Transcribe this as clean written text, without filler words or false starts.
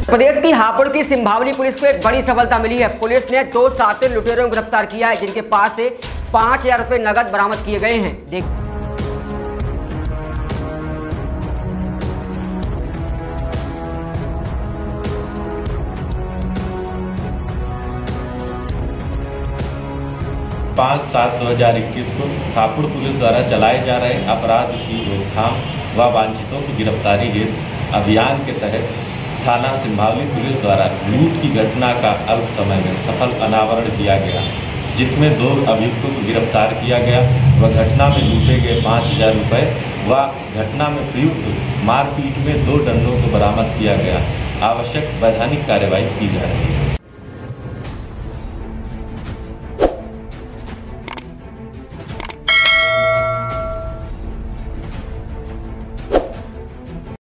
प्रदेश की हापुड़ की सिंभावली पुलिस को एक बड़ी सफलता मिली है। पुलिस ने 2 शातिर लुटेरों को गिरफ्तार किया है, जिनके पास से 5000 रुपए नगद बरामद किए गए हैं। पाँच 7/2021 को हापुड़ पुलिस द्वारा चलाए जा रहे अपराध की रोकथाम व वांछितों की गिरफ्तारी हेतु अभियान के तहत थाना सिंभावली पुलिस द्वारा लूट की घटना का अल्प समय में सफल अनावरण किया गया, जिसमें 2 अभियुक्तों को गिरफ्तार किया गया व घटना में लूटे गए 5000 रुपये व घटना में प्रयुक्त मारपीट में 2 डंडों को बरामद किया गया। आवश्यक वैधानिक कार्रवाई की जा रही है।